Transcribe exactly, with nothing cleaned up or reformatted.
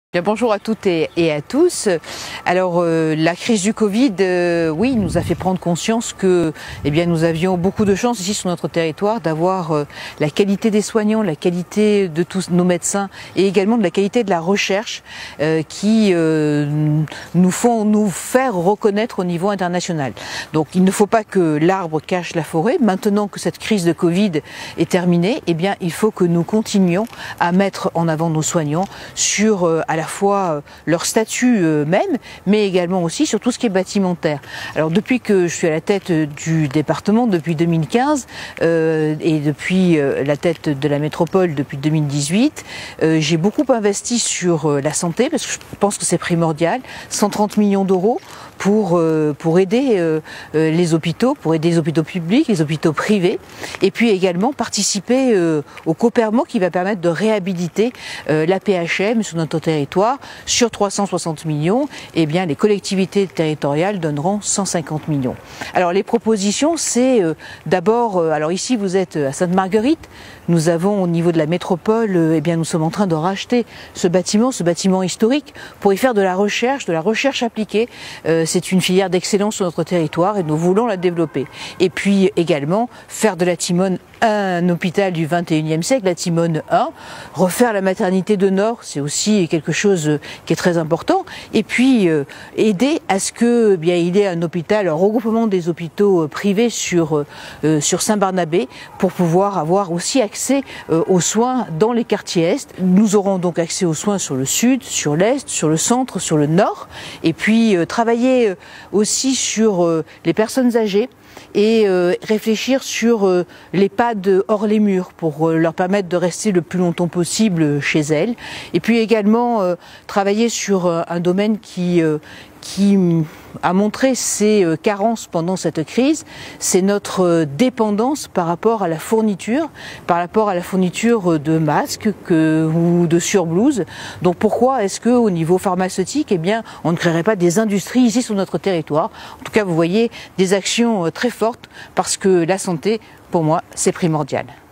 Bien, bonjour à toutes et, et à tous. Alors euh, la crise du Covid, euh, oui, nous a fait prendre conscience que, eh bien, nous avions beaucoup de chance ici sur notre territoire d'avoir euh, la qualité des soignants, la qualité de tous nos médecins et également de la qualité de la recherche euh, qui euh, nous font nous faire reconnaître au niveau international. Donc il ne faut pas que l'arbre cache la forêt. Maintenant que cette crise de Covid est terminée, eh bien, il faut que nous continuions à mettre en avant nos soignants sur euh, à la fois leur statut même, mais également aussi sur tout ce qui est bâtimentaire. Alors depuis que je suis à la tête du département, depuis deux mille quinze, euh, et depuis euh, la tête de la métropole depuis deux mille dix-huit, euh, j'ai beaucoup investi sur euh, la santé, parce que je pense que c'est primordial, cent trente millions d'euros pour, euh, pour aider euh, euh, les hôpitaux, pour aider les hôpitaux publics, les hôpitaux privés, et puis également participer euh, au Copermo qui va permettre de réhabiliter euh, l'A P H M sur notre territoire. Sur trois cent soixante millions, eh bien, les collectivités territoriales donneront cent cinquante millions. Alors les propositions, c'est euh, d'abord, euh, alors ici vous êtes à Sainte-Marguerite, nous avons au niveau de la métropole, euh, eh bien, nous sommes en train de racheter ce bâtiment, ce bâtiment historique, pour y faire de la recherche, de la recherche appliquée. Euh, c'est une filière d'excellence sur notre territoire et nous voulons la développer. Et puis également faire de la Timone un hôpital du vingt et unième siècle, la Timone un, refaire la maternité de Nord, c'est aussi quelque chose qui est très important, et puis euh, aider à ce que eh bien il y ait un hôpital, un regroupement des hôpitaux privés sur euh, sur Saint-Barnabé pour pouvoir avoir aussi accès euh, aux soins dans les quartiers est. Nous aurons donc accès aux soins sur le sud, sur l'est, sur le centre, sur le nord, et puis euh, travailler euh, aussi sur euh, les personnes âgées et euh, réfléchir sur euh, l'EHPAD hors les murs pour euh, leur permettre de rester le plus longtemps possible chez elles. Et puis également euh, travailler sur euh, un domaine qui, euh, qui a montré ses euh, carences pendant cette crise, c'est notre euh, dépendance par rapport à la fourniture, par rapport à la fourniture de masques que, ou de surblouses. Donc pourquoi est-ce qu'au niveau pharmaceutique, eh bien, on ne créerait pas des industries ici sur notre territoire? En tout cas, vous voyez des actions euh, très fortes parce que la santé, pour moi, c'est primordial.